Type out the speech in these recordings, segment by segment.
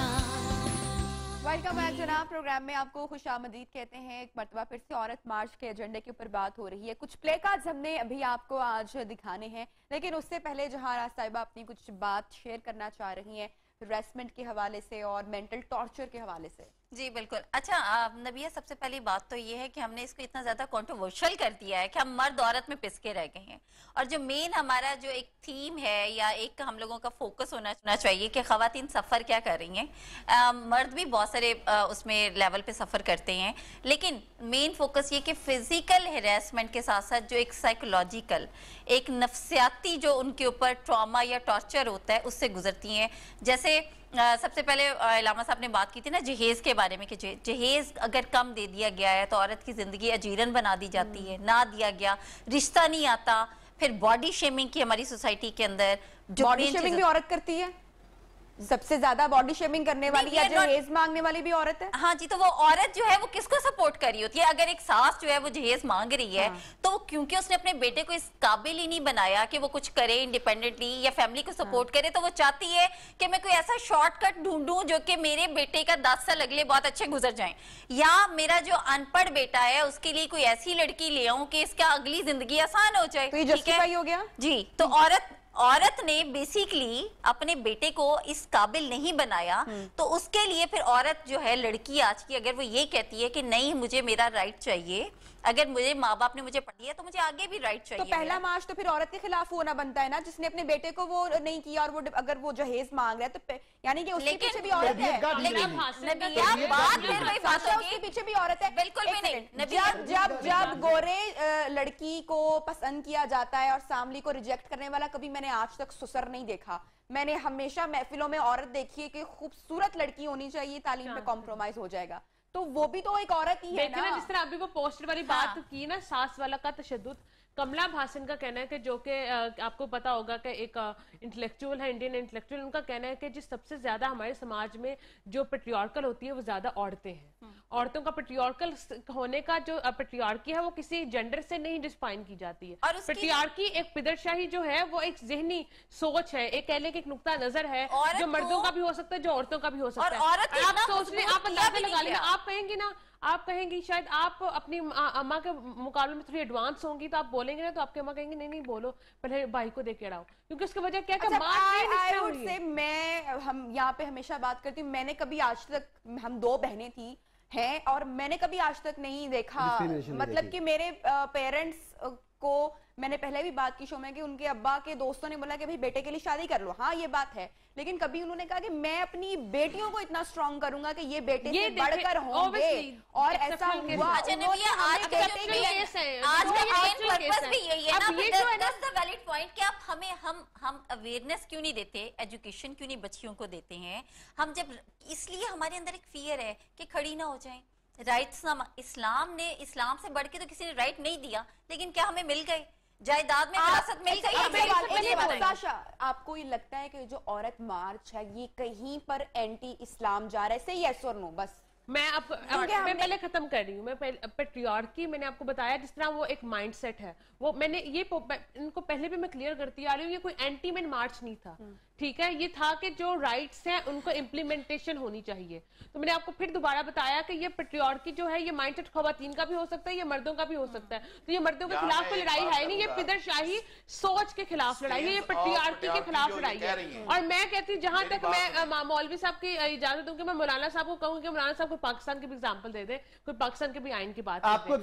Welcome back जनाब। Programme में आपको खुशामदीद कहते हैं। एक मरतबा फिर से औरत मार्च के एजेंडे के ऊपर बात हो रही है। कुछ प्ले कार्ड्स हमने अभी आपको आज दिखाने हैं, लेकिन उससे पहले जहां साहिबा अपनी कुछ बात शेयर करना चाह रही हैं हैरेसमेंट के हवाले से और मेंटल टॉर्चर के हवाले से। जी बिल्कुल। अच्छा नबिया, सबसे पहली बात तो ये है कि हमने इसको इतना ज्यादा कंट्रोवर्शियल कर दिया है कि हम मर्द औरत में पिसके रह गए हैं, और जो मेन हमारा जो एक थीम है या एक हम लोगों का फोकस होना चाहिए कि खवातीन सफर क्या कर रही हैं। मर्द भी बहुत सारे उसमें लेवल पे सफर करते हैं, लेकिन मेन फोकस ये कि फिजिकल हैरेसमेंट के साथ साथ जो एक साइकोलॉजिकल, एक नफ्सियाती जो उनके ऊपर ट्रॉमा या टॉर्चर होता है उससे गुजरती हैं। जैसे सबसे पहले इलामा साहब ने बात की थी ना जहेज के बारे में कि जहेज अगर कम दे दिया गया है तो औरत की जिंदगी अजीरन बना दी जाती है, ना दिया गया रिश्ता नहीं आता। फिर बॉडी शेमिंग की हमारी सोसाइटी के अंदर जो बॉडी शेमिंग भी औरत करती है। सबसे ज्यादा बॉडी शेमिंग करने वाली या जहेज मांगने वाली भी औरत है। हाँ जी, तो वो औरत जो है वो किसको सपोर्ट कर रही होती है? अगर एक सास जो है वो जहेज मांग रही है तो क्योंकि उसने अपने बेटे को इस काबिल ही नहीं बनाया कि वो कुछ करे इंडिपेंडेंटली या फैमिली को सपोर्ट करे, तो वो चाहती है कि मैं कोई ऐसा शॉर्टकट ढूंढूं जो कि मेरे बेटे का 10 साल अगले बहुत अच्छे गुजर जाएं, या मेरा जो अनपढ़ बेटा है उसके लिए कोई ऐसी लड़की ले आऊं कि इसका अगली जिंदगी आसान हो जाए। तो ये जस्टिफाई हो गया जी। तो औरत ने बेसिकली अपने बेटे को इस काबिल नहीं बनाया, तो उसके लिए फिर औरत जो है, लड़की आज की, अगर वो ये कहती है कि नहीं मुझे मेरा राइट चाहिए, अगर मुझे माँ बाप ने मुझे पढ़ी है तो मुझे आगे भी राइट चाहिए। तो पहला मार्च तो फिर औरत के खिलाफ होना बनता है ना, जिसने अपने बेटे को वो नहीं किया और वो अगर वो जहेज मांग रहा है तो यानी कि उसके पीछे भी औरत है। लेकिन उसके पीछे भी औरत है। बिल्कुल भी नहीं। जब गोरे लड़की को पसंद किया जाता है और सामली को रिजेक्ट करने वाला कभी मैंने आज तक सुसर नहीं देखा। मैंने हमेशा महफिलों में औरत देखी है कि खूबसूरत लड़की होनी चाहिए, तालीम में कॉम्प्रोमाइज हो जाएगा, तो वो भी तो एक औरत ही है ना। जिस तरह अभी वो पोस्टर वाली बात की ना, सास वाला का तशद्दुद, कमला भासन का कहना है कि जो कि आपको पता होगा कि एक इंटेलेक्चुअल है, इंडियन इंटेलेक्चुअल, उनका कहना है कि जिस सबसे ज्यादा हमारे समाज में जो पेट्रियार्कल होती है वो ज्यादा औरतें हैं। औरतों का पेट्रियार्कल होने का जो पेट्रियार्की है वो किसी जेंडर से नहीं डिफाइन की जाती है। और पेट्रियार्की एक पिदरशाही जो है वो एक ज़हनी सोच है, एक कहने की एक नुक्ता नजर है जो मर्दों का भी हो सकता है, जो औरतों का भी हो सकता है। आप सोच रहे, आप अंदाजा लगा लेना, आप कहेंगे ना, आप कहेंगी शायद आप अपनी अम्मा के मुकाबले में थोड़ी एडवांस होंगी, तो आप बोलेंगे ना तो आपके अम्मा कहेंगे नहीं नहीं बोलो, पहले भाई को देके अड़ाओ, क्योंकि उसकी वजह क्या है। मैं हम यहाँ पे हमेशा बात करती हूँ, मैंने कभी आज तक, हम 2 बहनें थी हैं और मैंने कभी आज तक नहीं देखा, मतलब कि मेरे पेरेंट्स को, मैंने पहले भी बात की शो में कि उनके अब्बा के दोस्तों ने बोला कि भाई बेटे के लिए शादी कर लो, हाँ ये बात है, लेकिन कभी उन्होंने कहा कि मैं अपनी बेटियों को इतना स्ट्रांग करूंगा कि ये बेटे से बढ़कर होंगे, और ऐसा हुआ। आज का पर्पस भी यही है ना, दैट्स द वैलिड पॉइंट कि आप हम अवेयरनेस क्यों नहीं देते, एजुकेशन क्यों नहीं बच्चियों को देते हैं हम, जब इसलिए हमारे अंदर एक फियर है कि खड़ी ना हो जाए। राइट्स ना, इस्लाम से बढ़ के तो किसी ने राइट नहीं दिया, लेकिन क्या हमें मिल गए? जायदाद में विरासत मिल गई। आपको ये लगता है कि जो औरत मार्च है ये कहीं पर एंटी इस्लाम जा रहा है? से यस और नो बस। मैं पहले खत्म कर रही हूँ। मैं पेट्रियार्की मैंने आपको बताया जिस तरह वो एक माइंडसेट है, वो मैंने ये इनको पहले भी मैं क्लियर करती आ रही हूँ, ये कोई एंटी मैन मार्च नहीं था, ठीक है। ये था कि जो राइट्स हैं उनको इम्प्लीमेंटेशन होनी चाहिए। तो मैंने आपको फिर दोबारा बताया कि ये पेट्रियार्की जो है ये माइंडसेट खवातीन का भी हो सकता है, ये मर्दों का भी हो सकता है। तो ये मर्दों के खिलाफ कोई लड़ाई है नहीं, ये पिदरशाही सोच के खिलाफ लड़ाई है, ये पेट्रियार्की के खिलाफ लड़ाई है। और मैं कहती हूँ, जहां तक मैं मौलवी साहब की इजाजत दूंगी, मैं मौलाना साहब को कहूंगी कि मौलाना साहब को पाकिस्तान की भी एग्जाम्पल दे दे, कोई पाकिस्तान के भी आइन की बात आपको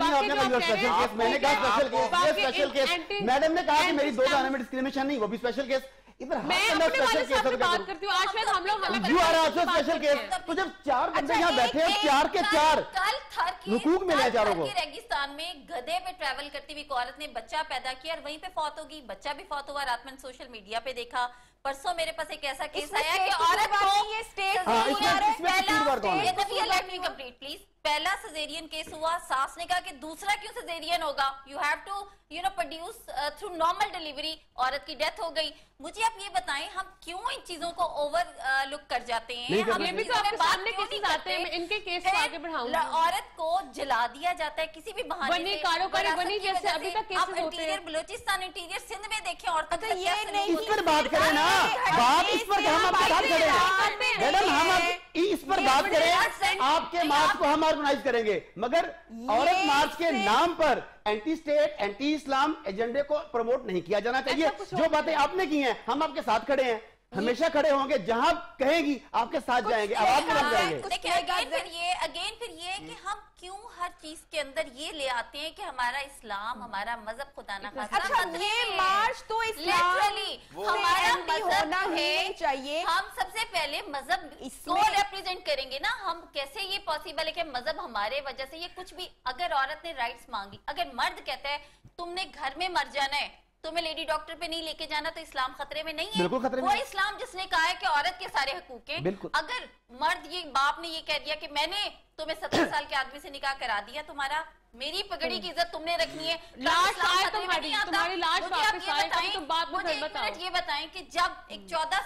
मैडम ने कहा कि मेरी 2 गाने में डिस्क्रिमिनेशन नहीं, वो भी स्पेशल केस। मैं अपने वाले साहब से बात करती हूँ, आज शायद हम लोग स्पेशल केस। तो जब 4 बंदे यहाँ बैठे हैं, 4 के 4 हुकूक मिले चारों को। रेगिस्तान में गधे पे ट्रैवल करती हुई एक औरत ने बच्चा पैदा किया और वहीं पे फौत होगी, बच्चा भी फौत हुआ। रात में सोशल मीडिया पे देखा, परसों मेरे पास एक ऐसा केस आया कि औरत को ये state, let me complete please, पहला सजेरियन केस हुआ, सास ने कहा कि दूसरा क्यों सजेरियन होगा, you have to produce through normal delivery, औरत की डेथ हो गई। मुझे आप ये बताएं हम क्यों इन चीजों को ओवर लुक कर जाते हैं? हम ये भी तो आपके सामने केसेस आते हैं, मैं इनके केस को आगे बढ़ाऊंगा। औरत को जला दिया जाता है किसी भी बहाने से, जैसे अभी तक केसेस होते हैं। बलूचिस्तान इंटीरियर सिंध में देखें औरतों को ये नहीं, इस पर बात करें ना, बात इस पर हम आपके साथ खड़े हैं मैडम, हम इस पर बात करें, आपके मार्च को हम ऑर्गेनाइज करेंगे, मगर औरत मार्च के नाम पर एंटी स्टेट एंटी इस्लाम एजेंडे को प्रमोट नहीं किया जाना चाहिए। जो बातें आपने की हैं हम आपके साथ खड़े हैं, हमेशा खड़े होंगे, जहां कहेंगी आपके साथ जाएंगे, आवाज बुलंद करेंगे। देखिए अगेन फिर ये कि हम क्यों हर चीज के अंदर ये ले आते हैं कि हमारा इस्लाम, हमारा मजहब खुदा ना खास्ता अच्छा ये मार्च तो लिटरली हमारा मजहब है चाहिए। हम सबसे पहले मजहब को रिप्रेजेंट करेंगे ना, हम कैसे ये पॉसिबल है कि मजहब हमारे वजह से ये कुछ भी, अगर औरत ने राइट्स मांगी, अगर मर्द कहता है तुमने घर में मर जाना है, तुम्हें लेडी डॉक्टर पे नहीं लेके जाना, तो इस्लाम खतरे में नहीं है। बिल्कुल खतरे में। वो इस्लाम जिसने कहा है कि औरत के सारे हकूक हैं। अगर मर्द ये बाप ने ये कह दिया कि मैंने तुम्हें 70 साल के आदमी से निकाह करा दिया, तुम्हारा मेरी पगड़ी की इज्जत तुमने रखनी है, लाश आए तुम्हारी लाश वापस आए, तो बात मुझे ये बताएं कि जब एक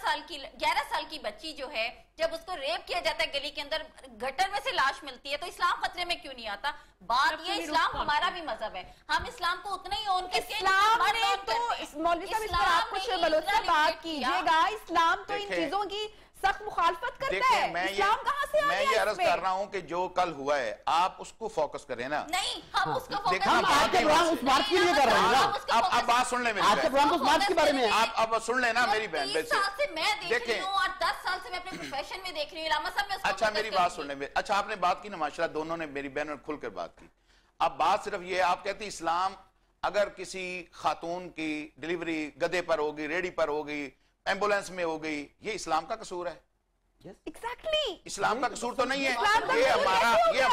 11 साल की बच्ची जो है, जब उसको रेप किया जाता है गली के अंदर, गटर में से लाश मिलती है, तो इस्लाम खतरे में क्यों नहीं आता? बात ये इस्लाम हमारा भी मजहब है, हम इस्लाम को उतना ही ओन करते हैं। इस्लाम ने तो मौलवी साहब इस पर आप कुछ बलोच बात कीजिएगा, इस्लाम तो इन चीजों की सख्त मुखालफत करता है। इस्लाम कहां से आ गया? मैं ये अर्ज कर रहा हूँ कि जो कल हुआ है आप उसको फोकस करें ना। नहीं, हम उसको फोकस उस मार्च के लिए कर रहे हैं ना। आप बात सुन लें मेरी आज के प्रोग्राम उस मार्च के बारे में आप अब सुन लेना मेरी बहन। 30 साल से मैं देख रही हूँ और 10 साल से मैं अपने प्रोफेशन में देख रही हूँ। इलामा साहब अच्छा मेरी बात सुन लें। अच्छा आपने बात की ना माशाल्लाह, दोनों ने, मेरी बहन ने खुलकर बात की। अब बात सिर्फ ये, आप कहते इस्लाम अगर किसी खातून की डिलीवरी गधे पर होगी, रेडी पर होगी, एम्बुलेंस में हो गई, ये इस्लाम का कसूर है? Exactly. इस्लाम का कसूर तो नहीं है, ये हमारे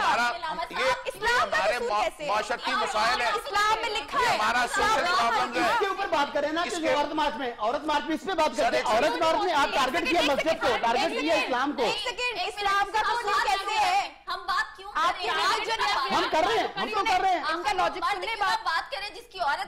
माशरती मसाइल है, इस्लाम में लिखा है, हमारा सोशल प्रॉब्लम है। इसके ऊपर बात करें ना, औरत मार्च में इस पे बात करते हैं। औरत मार्च में आप टारगेट किया मस्जिद को, टारगेट किया इस्लाम को। इस्लाम का तो कैसे है? हम बात क्यों हम कर रहे हैं, हम तो कर रहे हैं। इनका लॉजिक सुनने बात करें जिसकी औरत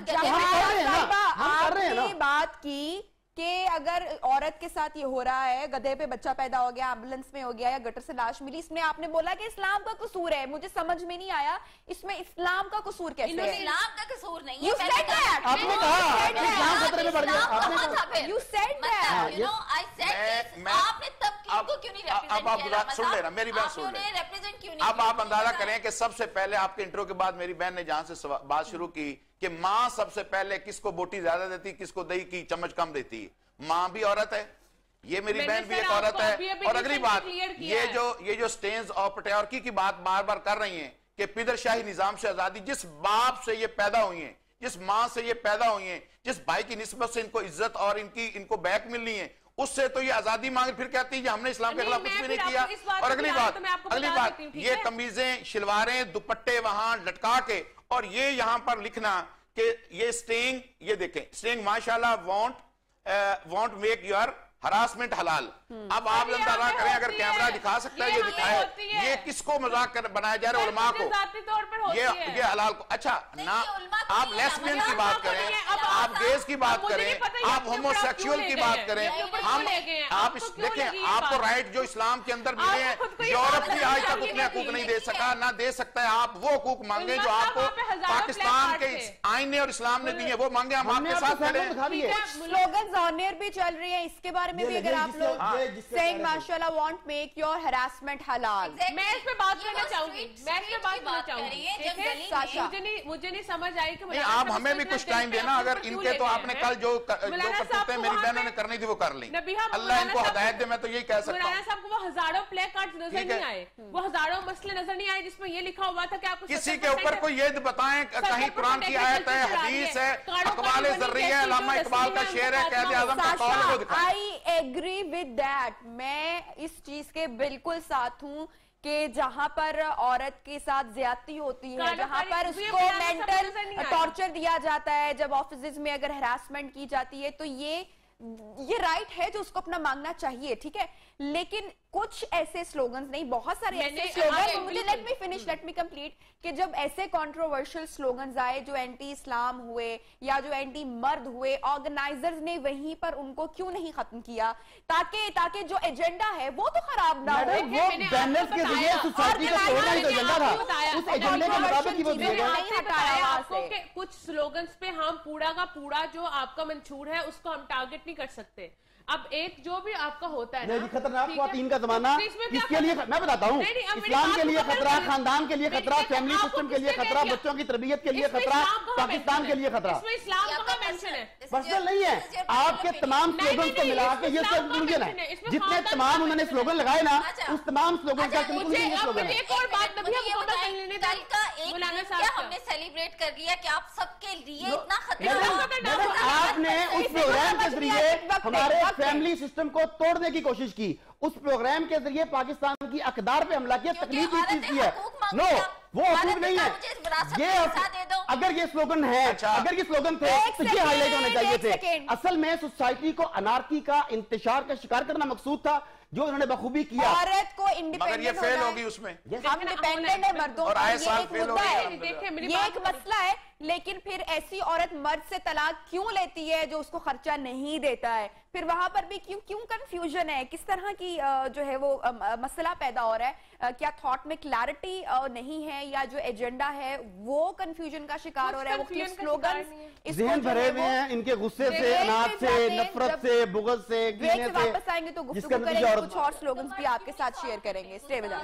आपने बात की कि अगर औरत के साथ ये हो रहा है, गधे पे बच्चा पैदा हो गया, एम्बुलेंस में हो गया या गटर से लाश मिली, इसमें आपने बोला कि इस्लाम का कसूर है। मुझे समझ में नहीं आया इसमें इस्लाम का कसूर कैसे है? इस्लाम का कसूर नहीं है। You said that. आपने कहा इस्लाम खतरे में बढ़ गया। You said that. आपने तब किसको क्यों नहीं रिप्रेजेंट किया? अब आप सुन लेना, मेरी बहन सुन लेना। रिप्रेजेंट क्यों नहीं? अब आप अंदाजा करें कि सबसे पहले आपके इंट्रो के बाद मेरी बहन ने जहां से बात शुरू की कि माँ सबसे पहले किसको बोटी ज्यादा देती, किसको दही की चम्मच कम देती। माँ भी औरत है, ये मेरी बहन भी एक औरत है। और अगली बात, ये जो स्टेन्स और पटियारकी की बात बार बार कर रही हैं कि पिदरशाही निजाम से आजादी, जिस बाप से ये पैदा हुई है, जिस माँ से ये पैदा हुई है, जिस भाई की निस्बत से इनको इज्जत और इनको बैक मिलनी है, उससे तो ये आजादी मांग, फिर कहती है हमने इस्लाम के खिलाफ कुछ भी नहीं किया। और अगली बात ये कमीजें, शिलवारें, दुपट्टे वहां लटका के, और ये यहां पर लिखना कि ये स्टिंग, ये देखें स्टिंग माशाल्लाह वॉन्ट मेक योर हरासमेंट हलाल। अब आप अंदाजा करें, अगर कैमरा दिखा सकता है ये दिखाए, ये किसको मजाक कर बनाया जा रहा है? उलमा को, ये हलाल को। अच्छा ना, आप लेस्बियन की बात करें, आप गेज की बात करें, आप होमोसेक्सुअल की बात करें, हम आप देखें, आपको राइट जो इस्लाम के अंदर मिले हैं, यूरोप भी आज तक उतने हकूक नहीं दे सका, ना दे सकता है। आप वो हकूक मांगे जो आपको पाकिस्तान के आईन ने और इस्लाम ने दिए, वो मांगे, हम आपके साथ खड़े हैं। स्लोगन्स ऑनर भी चल रही है, इसके बारे में भी अगर आप लोग saying माशाल्लाह won't make your harassment halal। मैं इस पे बात करना चाहूंगी, मुझे नहीं समझ आई कि आप हमें भी कुछ टाइम देना। अगर इनके तो आपने कल जो करते मेरी बहनों ने करनी थी वो कर ली, अल्लाह इनको हिदायत दे। मैं तो यही कह सकता हूँ। साहब को वो हजारों प्ले कार्ड नजर नहीं आए, वो हजारों मसले नजर नहीं आए जिसमें ये लिखा हुआ था कि आपको किसी के ऊपर कोई ये बताएं, कहीं कुरान की आयत है, हदीस है, अक़वाल ज़र्री है, अल्लामा इक़बाल का शेर है, क़ायद आज़म का कौल है, वो दिखाएं। I agree with that। मैं इस चीज के बिल्कुल साथ हूँ कि जहां पर औरत के साथ ज्यादती होती है, जहां पर उसको मेंटल टॉर्चर दिया जाता है, जब ऑफिस में अगर हरासमेंट की जाती है, तो ये राइट है जो उसको अपना मांगना चाहिए, ठीक है। लेकिन کچھ ایسے سلوگنز نہیں, بہت سارے ایسے سلوگن, مجھے لیٹ می کمپلیٹ, کہ جب ایسے کنٹروورشل سلوگنز آئے جو اینٹی اسلام ہوئے یا جو اینٹی مرد ہوئے, آرگنائزرز نے وہیں پر ان کو کیوں نہیں ختم کیا تاکہ جو ایجنڈا ہے وہ تو خراب نہ ہو. وہ بینرز کے ذریعے سوسائٹی کو توڑنا ہی تو ایجنڈا تھا, اس ایجنڈے کے مطابق ہی وہ نہیں بتایا آپ کو کہ کچھ سلوگنز پہ ہم پورا کا پورا جو آپ کا منشور ہے اس کو ہم ٹارگٹ نہیں کر سکتے. اب ایک جو بھی آپ کا ہوتا ہے نہیں, خطرناک خواتین کا زمانہ کس کے لیے, میں بتاتا ہوں, اسلام کے لیے خطرہ, خاندان کے لیے خطرہ, فیملی سسٹم کے لیے خطرہ, بچوں کی تربیت کے لیے خطرہ, پاکستان کے لیے خطرہ. اسلام کہاں مینشن ہے؟ پرسنل نہیں ہے, آپ کے تمام سلوگن کو ملا کے یہ کنکلوژن ہے. جتنے تمام انہوں نے سلوگن لگائے نا, اس تمام سلوگن کا کنکلوژن یہ سلوگن ہے. ایک اور بات کل کا ایک ہم نے سیلیبریٹ کر لیا کہ آپ سب کے لیے اتنا خطرہ, آپ نے اس پروگرام کے ذریعے ہمارے فیملی سسٹم کو توڑنے کی کوشش کی, اس پروگرام کے ذریعے پاکستان کی اقدار پہ حملہ کیا, تکلیف کی چیز کی ہے. نو, وہ حقوق نہیں ہے. یہ اگر یہ سلوگن ہے, اگر یہ سلوگن تھے تو یہ ہائی لائٹ ہونے چاہیے تھے. اصل میں سوسائٹی کو انارکی کا, انتشار کا شکار کرنا مقصود تھا, جو انہوں نے بخوبی کیا. عورت کو مگر یہ فیل ہوگی اس میں, ہم ڈیپینڈنٹ ہے مردوں اور آئے سال فیل ہو گیا. یہ ایک مسئلہ ہے, لیکن پھر ایسی عورت مرد سے طلاق کیوں لیتی ہے جو اس کو خرچہ نہیں دیتا ہے؟ پھر وہاں پر بھی کیوں کنفیوژن ہے, کس طرح کی جو ہے وہ مسئلہ پیدا ہو رہا ہے؟ کیا تھاٹ میں کلیئرٹی نہیں ہے, یا جو ایجنڈا ہے وہ کنفیوژن کا شکار ہو رہا ہے؟ وہ سلوگنز ذہن بھرے ہوئے ہیں ان کے غصے سے, اناج سے, نفرت سے, بغض سے, کینے سے. واپس آئیں گے تو گفتگو کریں گے, کچھ اور سلوگنز بھی آپ کے ساتھ شیئر کریں گے. Stay with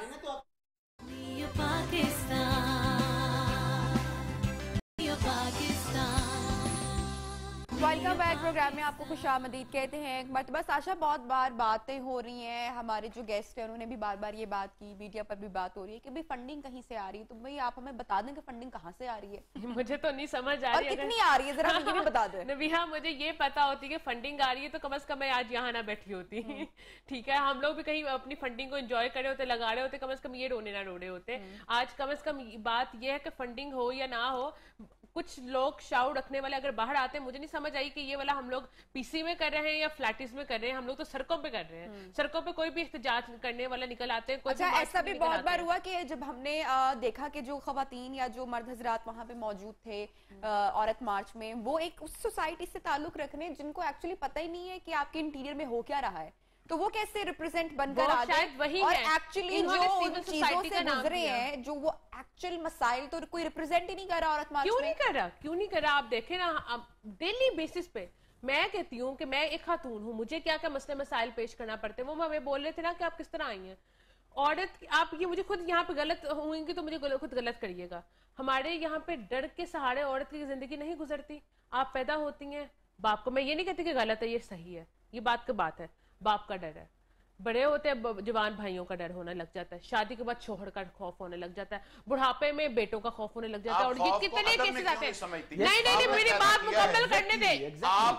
welcome back. Program میں آپ کو خوش آمدید کہتے ہیں. ایک مرتبہ ساشا, بہت بار باتیں ہو رہی ہیں, ہمارے جو گیسٹ ہیں انہوں نے بھی بار بار یہ بات کی, میڈیا پر بھی بات ہو رہی ہے کہ بھئی فنڈنگ کہیں سے آ رہی ہے, تو بھئی آپ ہمیں بتا دیں کہ فنڈنگ کہاں سے آ رہی ہے. مجھے تو نہیں سمجھ آ رہی اور کتنی آ رہی ہے, ذرا مجھے بھی بتا دیں. نبیہا, مجھے یہ پتا ہوتی کہ فنڈنگ آ رہی ہے تو کم از کم میں آج یہاں نہ بیٹھی ہوتی. ٹھیک ہے, ہم لوگ بھی کہیں اپنی فنڈنگ کو انجوائے کرے ہوتے, لگا رہے ہوتے, کم از کم یہ رونے نہ روڑے ہوتے. آج کم از کم بات یہ ہے کہ فنڈنگ ہو یا نہ ہو, کچھ لوگ شاؤ رکھنے والے اگر باہر آتے ہیں, مجھے نہیں سمجھ آئی کہ یہ والا ہم لوگ پی سی میں کر رہے ہیں یا فلیٹس میں کر رہے ہیں. ہم لوگ تو سڑکوں پہ کر رہے ہیں, سڑکوں پہ کوئی بھی احتجاج کرنے والا نکل آتے ہیں. اچھا, ایسا بھی بہت بار ہوا کہ جب ہم نے دیکھا کہ جو خواتین یا جو مرد حضرات وہاں پہ موجود تھے عورت مارچ میں, وہ ایک اس سوسائٹی سے تعلق رکھنے جن کو ایکچولی پتہ ہی نہیں ہے کہ آپ کے انٹیریئر میں ہو کیا رہا ہے, تو وہ کیسے ریپرزینٹ بن کر آ گئے, اور ایکچولی جو ان چیزوں سے گزرے ہیں, جو وہ ایکچوئل مسائل, تو کوئی ریپرزینٹ ہی نہیں کر رہا عورت مارچ میں. کیوں نہیں کر رہا؟ آپ دیکھیں نا, ڈیلی بیسس پہ میں کہتی ہوں کہ میں ایک خاتون ہوں, مجھے کیا کیا مسئلے مسائل پیش کرنا پڑتے ہیں. وہ ہمیں بول رہے تھے نا کہ آپ کس طرح آئی ہیں عورت, آپ یہ مجھے خود یہاں پہ غلط ہوئیں گی تو مجھے خود غلط کریے گا. ہمارے یہاں پہ ڈر کے سہارے عورت کی زندگی نہیں گزرتی. آپ پیدا ہوتی ہیں, باپ کو, میں یہ نہیں کہتی کہ غلط ہے, یہ صحیح ہے, یہ بات کی بات ہے, باپ کا ڈر ہے. بڑے ہوتے ہیں جوان بھائیوں کا ڈر ہونے لگ جاتا ہے, شادی کے بعد شوہر کا خوف ہونے لگ جاتا ہے, بڑھاپے میں بیٹوں کا خوف ہونے لگ جاتا ہے. اور یہ کتنے کیسز آتے ہیں. نہیں, میری بات مکمل کرنے دیں.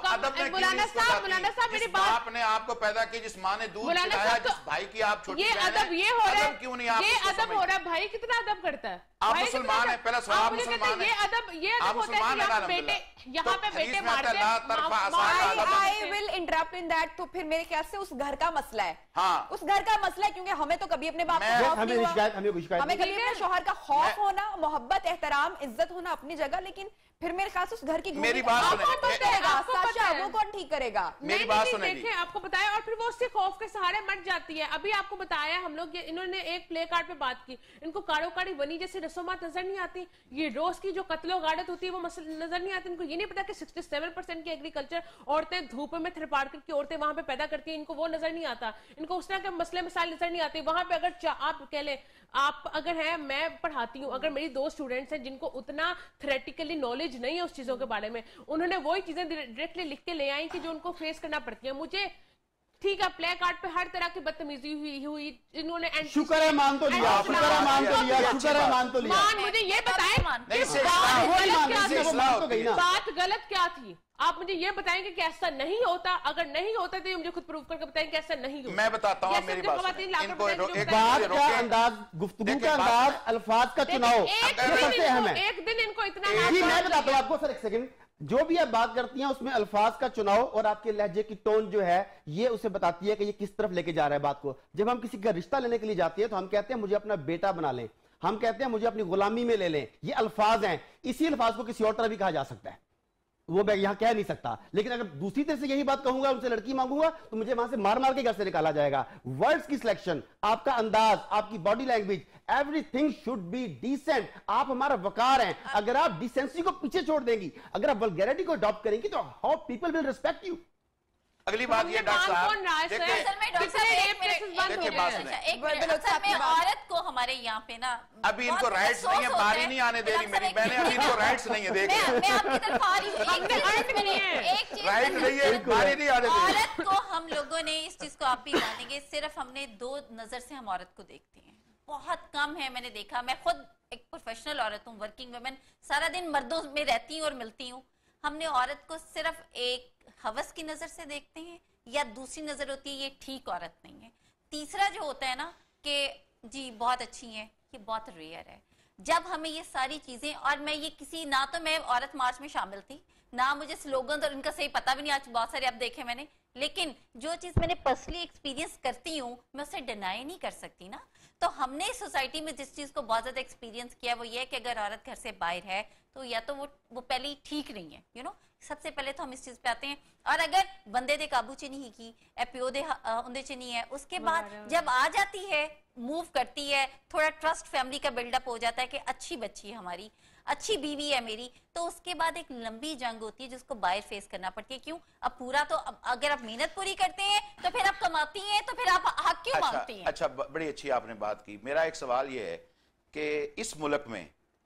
مولانا صاحب میری بات, آپ نے آپ کو پیدا کی, جس ماں نے دودھ پلایا, جس بھائی کی آپ چھوٹی بہن ہیں, یہ ادب یہ ہو رہا ہے, کیوں نہیں آپ یہ ادب ہو رہا ہے. بھائی کتنا ادب کرتا ہے, آپ مسلمان ہیں, پہلا سوال مسلمان ہیں, یہ ادب ہوتا ہے کہ یہاں پہ بیٹے مارتے ہیں. I will interrupt in that. تو پھر میرے خیال سے اس گھر کا مسئلہ ہے, اس گھر کا مسئلہ ہے, کیونکہ ہمیں تو کبھی اپنے باپ کا خوف نہیں ہوا, ہمیں کبھی اپنے شوہر کا خوف ہونا, محبت, احترام, عزت ہونا اپنی جگہ, لیکن پھر میرے خیال سے اس گھر کی میری بات سنیں, وہ کون ٹھیک کرے گا؟ میری بات سنیں, دیکھیں آپ کو بتایا, اور پھر وہ اس سے خوف کے سہارے مٹ جاتی ہے. ابھی آپ کو بتایا ہم لوگ, انہوں نے ایک پلے کارڈ پہ بات کی, ان کو کاڑو کاڑی بنی جیسے رسومات نظر نہیں آتی, یہ روز کی جو قتل و غارت ہوتی ہے وہ نظر نہیں آتی. ان کو یہ نہیں پتا کہ 67% کی ایگریکلچر عورتیں دھوپ میں تھرپاڑ کر کی عورتیں وہاں پہ پیدا کرتی ہیں, ان کو وہ نظر نہیں آتا. ان کو اس طرح کے مسئلے مسائل نظر نہیں آتے. وہاں پہ اگر آپ کہہ لیں, آپ اگر ہیں, میں پڑھاتی ہوں, اگر میری 2 اسٹوڈنٹس ہیں جن کو اتنا تھریٹیکلی نالج نہیں ہے اس چیزوں کے بارے میں, انہوں نے وہی چیزیں ڈائریکٹلی لکھ کے لے آئیں کہ جو ان کو فیس کرنا پڑتی ہیں. مجھے ٹھیک ہے, پلے کارڈ پہ ہر طرح کی بدتمیزی ہوئی, انہوں نے شکر ہے مان تو لیا, شکر ہے مان تو لیا, شکر ہے مان تو لیا. مجھے یہ بتائیں بات غلط کیا تھی, آپ مجھے یہ بتائیں کہ ایسا نہیں ہوتا, اگر نہیں ہوتا تو یہ مجھے خود پروف کر کے بتائیں کہ ایسا نہیں ہوتا. میں بتاتا ہوں, میری بات بات کا انداز, گفتگو کا انداز, الفاظ کا چناؤ, یہ سب سے اہم ہے. ایک دن ان کو اتنا, میں بتاتا ہوں آپ کو سر, ایک سیکنڈ, جو بھی آپ بات کرتی ہیں اس میں الفاظ کا چناؤ اور آپ کے لہجے کی ٹون جو ہے یہ اسے بتاتی ہے کہ یہ کس طرف لے کے جا رہا ہے بات کو. جب ہم کسی کا رشتہ لینے کے لیے جاتے ہیں تو ہم کہتے ہیں مجھے اپنا بیٹا بنا لیں, ہم کہتے ہیں مجھے اپنی غلامی میں لے لیں. یہ الفاظ ہیں, اسی الفاظ کو کسی اور طرح بھی کہا جا سکتا ہے, وہ میں یہاں کہہ نہیں سکتا. لیکن اگر دوسری طرح سے یہی بات کہوں گا, ان سے لڑکی مانگوں گا, تو مجھے وہاں سے مار مار کے گھر سے نکالا جائے گا. ورڈز کی سلیکشن, آپ کا انداز, آپ کی body language, everything should be decent. آپ ہمارا وقار ہیں. اگر آپ ڈیسنسی کو پیچھے چھوڑ دیں گی, اگر آپ ولگیرٹی کو اڈاپٹ کریں گی, تو how people will respect you. اگلی بات یہ ڈاکٹر صاحب عورت کو ہمارے یہاں پہ نا ابھی ان کو رائٹس نہیں ہے, باری نہیں آنے دے رہی میری بہنیں, ابھی ان کو رائٹس نہیں ہے. دیکھیں میں آپ کی طرف آ رہی ہوں, ایک چیز رائٹ نہیں ہے, باری نہیں آنے دے رہی. عورت کو ہم لوگوں نے, اس چیز کو آپ بھی مانیں گے, صرف ہم نے دو نظر سے ہم عورت کو دیکھتے ہیں. بہت کم ہے, میں نے دیکھا, میں خود ایک پروفیشنل عورت ہوں, ورکنگ ویمن, سارا دن مردوں میں رہتی ہوں اور ملتی ہوں. ہم نے عورت کو صرف ایک ہوس کی نظر سے دیکھتے ہیں, یا دوسری نظر ہوتی ہے یہ ٹھیک عورت نہیں ہے. تیسرا جو ہوتا ہے نا کہ جی بہت اچھی ہیں, یہ بہت ریئر ہے. جب ہمیں یہ ساری چیزیں, اور میں یہ کسی, نہ تو میں عورت مارچ میں شامل تھی, نہ مجھے سلوگنز اور ان کا صحیح پتہ بھی نہیں, آج بہت سارے اب دیکھے میں نے, لیکن جو چیز میں نے پرسنلی ایکسپیرینس کرتی ہوں میں اسے ڈینائی نہیں کر سکتی نا. تو ہم نے سوسائٹی میں جس چیز کو بہت زیادہ ایکسپیرینس کیا وہ یہ ہے کہ اگر عورت گھر سے باہر ہے تو یا تو وہ پہلے ہی ٹھیک نہیں ہے, سب سے پہلے تو ہم اس چیز پہ آتے ہیں. اور اگر بندے دے قابو چ نہیں کی, پیو دے اندے چ نہیں ہے, اس کے بعد جب آ جاتی ہے, موو کرتی ہے, تھوڑا ٹرسٹ فیملی کا بلڈ اپ ہو جاتا ہے کہ اچھی بچی ہے ہماری, اچھی بیوی ہے میری, تو اس کے بعد ایک لمبی جنگ ہوتی ہے جس کو باہر فیس کرنا پڑتی ہے. کیوں؟ اب پورا تو اگر آپ محنت پوری کرتے ہیں تو پھر آپ کماتی ہیں, تو پھر آپ حق کیوں مانگتی ہیں؟ اچھا, بڑی اچھی آپ نے بات کی. میرا ایک سوال یہ ہے کہ اس ملک میں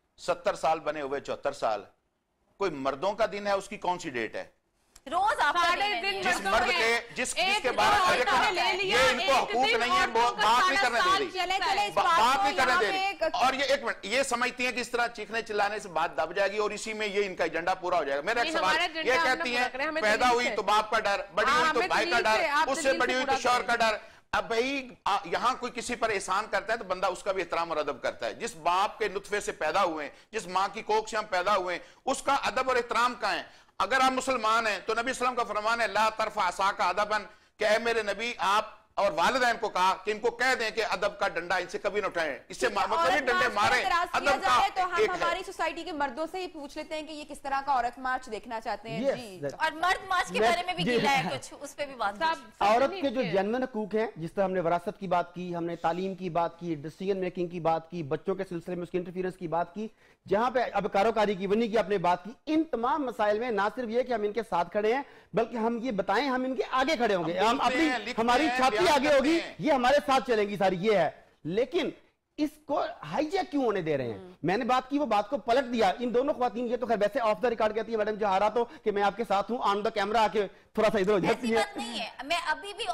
70 سال بنے ہوئے 74 سال, کوئی مردوں کا دن ہے, اس کی کون سی ڈیٹ ہے؟ روز آپ جس مرد کے جس کے بارے یہ ان کو حقوق نہیں ہے, بات نہیں کرنے دے رہی, بات نہیں کرنے دے رہی. اور یہ ایک منٹ, یہ سمجھتی ہیں کہ اس طرح چیخنے چلانے سے بات دب جائے گی اور اسی میں یہ ان کا ایجنڈا پورا ہو جائے گا. میرا ایک سوال, یہ کہتی ہیں پیدا ہوئی تو باپ کا ڈر, بڑی ہوئی تو بھائی کا ڈر, اس سے بڑی ہوئی تو شوہر کا ڈر. اب بھائی یہاں کوئی کسی پر احسان کرتا ہے تو بندہ اس کا بھی احترام اور ادب کرتا ہے. جس باپ کے نطفے سے پیدا ہوئے ہیں, جس ماں کی کوکھ سے ہم پیدا ہوئے ہیں, اس کا ادب اور احترام کہاں ہے؟ اگر آپ مسلمان ہیں تو نبی صلی اللہ علیہ وسلم کا فرمان ہے لا ترفع عصاک ادبا, کہ اے میرے نبی آپ اور والدین کو کہا کہ ان کو کہہ دیں کہ ادب کا ڈنڈا ان سے کبھی نہ اٹھائیں, اس سے مطلب ڈنڈے ماریں. ادب کا تو ہم ہماری سوسائٹی کے مردوں سے ہی پوچھ لیتے ہیں کہ یہ کس طرح کا عورت مارچ دیکھنا چاہتے ہیں. جی, اور مرد مارچ کے بارے میں بھی گیلا ہے کچھ, اس پہ بھی بات. عورت کے جو جنرل حقوق ہیں, جس طرح ہم نے وراثت کی بات کی, ہم نے تعلیم کی بات کی, ڈیسیژن میکنگ کی بات کی, بچوں کے سلسلے میں اس کی انٹرفیئرنس کی بات کی, جہاں پہ اب کاروکاری کی ونی کی آپ نے بات کی, ان تمام مسائل میں نہ صرف یہ کہ ہم ان کے ساتھ کھڑے ہیں بلکہ ہم یہ بتائیں ہم ان کے آگے کھڑے ہوں گے, ہم اپنی ہماری چھاتی آگے ہوگی, یہ ہمارے ساتھ چلیں گی ساری, یہ ہے. لیکن اس کو ہائی جیک کیوں ہونے دے رہے ہیں؟ میں نے بات کی, وہ بات کو پلٹ دیا. ان دونوں خواتین, یہ تو خیر ویسے آف دا ریکارڈ کہتی ہے میڈم جہارا تو کہ میں آپ کے ساتھ ہوں, آن دا کیمرہ آ کے تھوڑا سا ادھر ہو جاتی ہے. ایسی بات نہیں ہے, میں ابھی بھی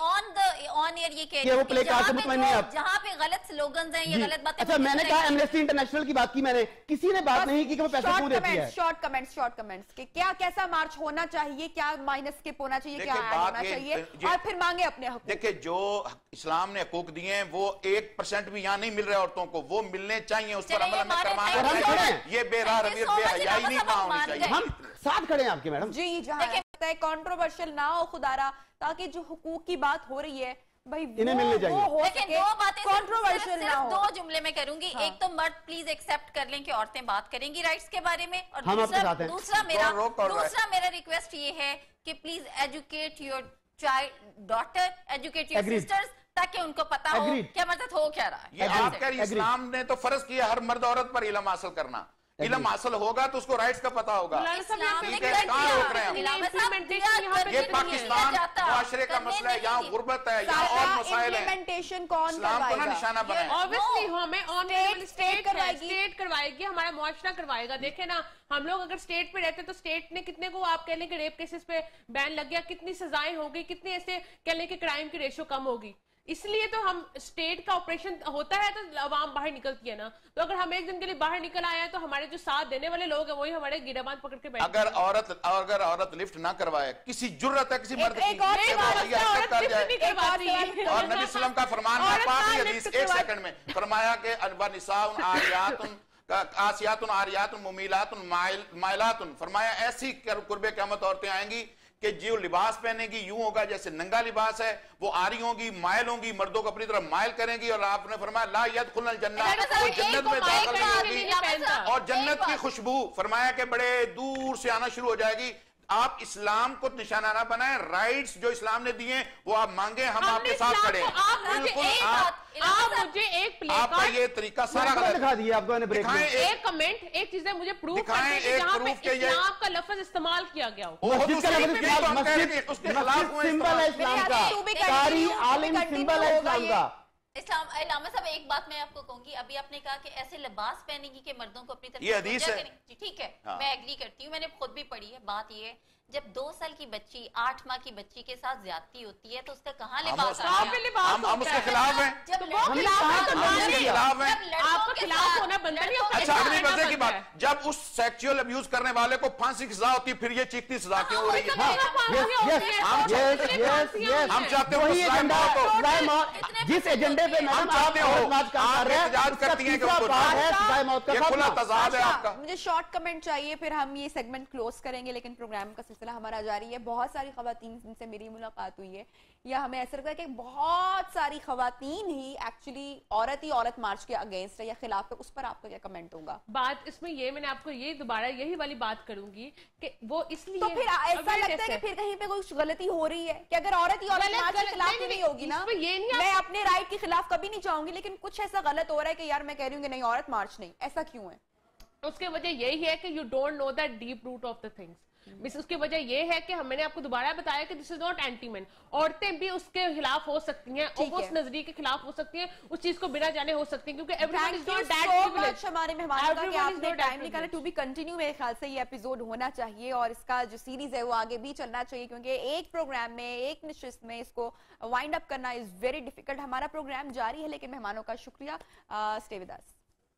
آن ایئر یہ کہہ کہ وہ پلے کارڈ سے مطمئن نہیں آپ, جہاں پہ غلط سلوگنز ہیں یا غلط باتیں. اچھا, میں نے کہا ایمنسٹی انٹرنیشنل کی بات کی, میں نے کسی نے بات نہیں کی کہ وہ پیسے کیوں دیتی ہے. شارٹ کمنٹس کہ کیا کیسا مارچ ہونا چاہیے, کیا مائنس اسکپ ہونا چاہیے, کیا ایڈ ہونا چاہیے, اور پھر مانگے اپنے حقوق. دیکھیں جو اسلام نے حقوق دیے ہیں وہ 1% بھی یہاں نہیں مل رہے عورتوں کو, وہ ملنے چاہیے, اس پر عمل ہمیں کروانا ہے. یہ بے راہ رویت بے حیائی نہیں کہاں ہونی چاہیے. ہم ساتھ کھڑے ہیں آپ کے میڈم. جی, جہاں کنٹروورشل نہ ہو خدا را, تاکہ جو حقوق کی بات ہو رہی ہے بھائی انہیں ملنے چاہیے. لیکن دو باتیں صرف دو جملے میں کروں گی. ایک تو مرد پلیز ایکسپٹ کر لیں کہ عورتیں بات کریں گی رائٹس کے بارے میں, اور دوسرا میرا ریکویسٹ یہ ہے کہ please educate your daughter, educate your sisters, تاکہ ان کو پتا ہو کیا مطلب ہو کیا رہا ہے. یہ آپ کہہ رہی اسلام نے تو فرض کیا ہر مرد عورت پر علم حاصل کرنا, علم حاصل ہوگا تو اس کو رائٹس کا پتا ہوگا. یہ پاکستان معاشرے کا مسئلہ ہے, یہاں غربت ہے, یہاں اور مسائل ہیں, اسلام کو نہ نشانہ بنائیں. اسٹیٹ کروائے گی, ہمارا معاشرہ کروائے گا. دیکھیں نا, ہم لوگ اگر اسٹیٹ پہ رہتے تو اسٹیٹ نے کتنے کو, آپ کہہ لیں کہ ریپ کیسز پہ بین لگ گیا, کتنی سزائیں ہوگی, کتنے ایسے کہہ لیں کہ کرائم کی ریشو کم ہوگی. اس لیے تو ہم اسٹیٹ کا آپریشن ہوتا ہے تو عوام باہر نکلتی ہے نا. تو اگر ہم ایک دن کے لیے باہر نکل آئے ہیں تو ہمارے جو ساتھ دینے والے لوگ ہیں وہی ہمارے گیڑا باندھ پکڑ کے بیٹھے. اگر عورت لفٹ نہ کروائے, کسی جرت ہے کسی مرد کی اور نبی صلی اللہ علیہ وسلم کا فرمان, ایک سیکنڈ میں فرمایا کہ نساء عاریات آسیاتن آریاتن ممیلاتن مائلاتن، فرمایا ایسی قرب قیامت عورتیں آئیں گی کہ جو لباس پہنے گی یوں ہوگا جیسے ننگا لباس ہے، وہ آری ہوں گی، مائل ہوں گی، مردوں کو اپنی طرف مائل کریں گی، اور آپ نے فرمایا لا يدخلن الجنہ، وہ جنت میں داخل نہیں ہوگی، اور جنت کی خوشبو فرمایا کہ بڑے دور سے آنا شروع ہو جائے گی۔ آپ اسلام کو نشانہ نہ بنائیں، رائٹس جو اسلام نے دیے وہ آپ مانگیں، ہم آپ کے ساتھ کھڑے ہیں۔ آپ مجھے ایک پلے آپ کا یہ طریقہ سارا غلط دکھا دیا آپ کو، دکھائیں ایک کمنٹ، ایک چیز ہے مجھے پروف کرنے کہ جہاں پہ اسلام کا لفظ استعمال کیا گیا ہو، مسجد کا لفظ، مسجد سمبل ہے اسلام کا، ساری عالم سمبل ہے اسلام کا۔ اسلام علامہ صاحب ایک بات میں آپ کو کہوں گی، ابھی آپ نے کہا کہ ایسے لباس پہنے گی کہ مردوں کو اپنی طرف، یہ حدیث ہے، ٹھیک ہے میں ایگری کرتی ہوں، میں نے خود بھی پڑھی ہے۔ بات یہ ہے جب 2 سال کی بچی 8 ماہ کی بچی کے ساتھ زیادتی ہوتی ہے تو اس کا کہاں لباس آتا ہے؟ ہم اس کے خلاف ہیں، جب لڑکوں اچھا اگلی مزے کی بات، جب اس سیکچول ابیوز کرنے والے کو پھانسی کی سزا ہوتی ہے پھر یہ چیختی سزا کیوں ہو رہی ہے؟ ہم چاہتے ہو جس ایجنڈے پہ ہم چاہتے ہو آپ احتجاج کرتی ہیں کہ یہ کھلا تضاد ہے آپ کا۔ مجھے شارٹ کمنٹ چاہیے، پھر ہم یہ سیگمنٹ کلوز کریں گے، لیکن پروگرام کا سلسلہ ہمارا جاری ہے۔ بہت ساری خواتین جن سے میری ملاقات ہوئی ہے، یا ہمیں ایسا لگتا ہے کہ بہت ساری خواتین ہی ایکچولی عورت مارچ کے اگینسٹ ہے یا خلاف ہے، اس پر آپ کا کیا کمنٹ ہوگا؟ بات اس میں یہ، میں نے آپ کو یہ دوبارہ یہی والی بات کروں گی کہ وہ اس لیے تو پھر ایسا لگتا ہے کہ پھر کہیں پہ کوئی غلطی ہو رہی ہے کہ اگر عورت مارچ کے خلاف نہیں ہوگی نا، میں اپنے رائٹ کے خلاف کبھی نہیں چاہوں گی، لیکن کچھ ایسا غلط ہو رہا ہے کہ یار میں کہہ رہی ہوں کہ نہیں عورت مارچ نہیں، ایسا کیوں ہے؟ اس کی وجہ یہی ہے کہ you don't know the deep root of the things. اس کی وجہ یہ ہے کہ میں نے آپ کو دوبارہ بتایا کہ دس از ناٹ اینٹی مین، عورتیں بھی اس کے خلاف ہو سکتی ہیں، اس نظریے کے خلاف ہو سکتی ہیں، اس چیز کو بنا جانے ہو سکتی ہیں، کیونکہ everyone is not that privileged۔ ہمارے مہمانوں کا کہ آپ نے ٹائم نکالا ٹو بی کنٹینیو، میرے خیال سے یہ ایپیسوڈ ہونا چاہیے اور اس کا جو سیریز ہے وہ آگے بھی چلنا چاہیے، کیونکہ ایک پروگرام میں ایک نشست میں اس کو وائنڈ اپ کرنا از ویری ڈیفیکلٹ۔ ہمارا پروگرام جاری ہے لیکن مہمانوں کا شکریہ، اسٹے ود اس۔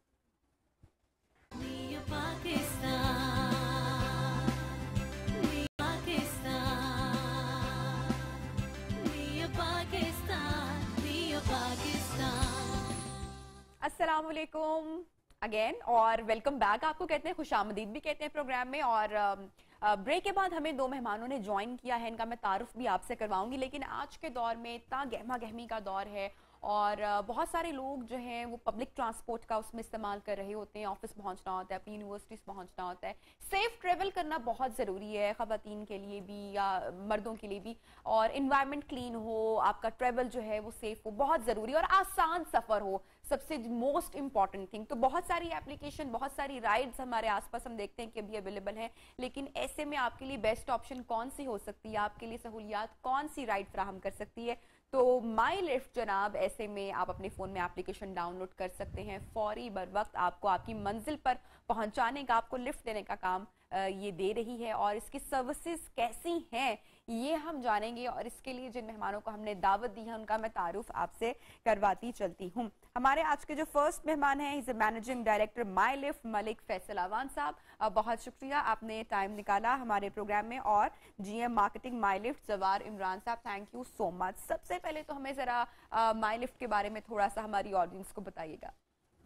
السلام علیکم اگین اور ویلکم بیک، آپ کو کہتے ہیں، خوش آمدید بھی کہتے ہیں پروگرام میں۔ اور بریک کے بعد ہمیں 2 مہمانوں نے جوائن کیا ہے، ان کا میں تعارف بھی آپ سے کرواؤں گی، لیکن آج کے دور میں اتنا گہما گہمی کا دور ہے اور بہت سارے لوگ جو ہیں وہ پبلک ٹرانسپورٹ کا اس میں استعمال کر رہے ہوتے ہیں، آفس پہنچنا ہوتا ہے، اپنی یونیورسٹیز پہنچنا ہوتا ہے، سیف ٹریول کرنا بہت ضروری ہے خواتین کے لیے بھی یا مردوں کے لیے بھی، اور انوائرمنٹ کلین ہو، آپ کا ٹریول جو ہے وہ سیف ہو، بہت ضروری، اور آسان سفر ہو، سب سے موسٹ امپورٹنٹ تھنگ۔ تو بہت ساری اپلیکیشن، بہت ساری رائڈز ہمارے آس پاس ہم دیکھتے ہیں کہ ابھی اویلیبل ہیں، لیکن ایسے میں آپ کے لیے بیسٹ آپشن کون سی ہو سکتی ہے، آپ کے لیے سہولیات کون سی رائڈ فراہم کر سکتی ہے؟ تو مائی لفٹ جناب، ایسے میں آپ اپنے فون میں اپلیکیشن ڈاؤن لوڈ کر سکتے ہیں، فوری بر وقت آپ کو آپ کی منزل پر پہنچانے کا، آپ کو لفٹ دینے کا کام یہ دے رہی ہے، اور اس کی سروسز کیسی ہیں یہ ہم جانیں گے، اور اس کے لیے جن مہمانوں کو ہم نے دعوت دی ہے ان کا میں تعارف آپ سے کرواتی چلتی ہوں۔ ہمارے آج کے جو فرسٹ مہمان ہیں، he is managing director My Lift, Malik Faisal Awan sahab, بہت شکریہ آپ نے ٹائم نکالا ہمارے پروگرام میں، اور G M marketing My Lift Zawar Imran sahab, thank you so مچ۔ سب سے پہلے تو ہمیں ذرا مائی لفٹ کے بارے میں تھوڑا سا ہماری آڈینس کو بتائیے گا۔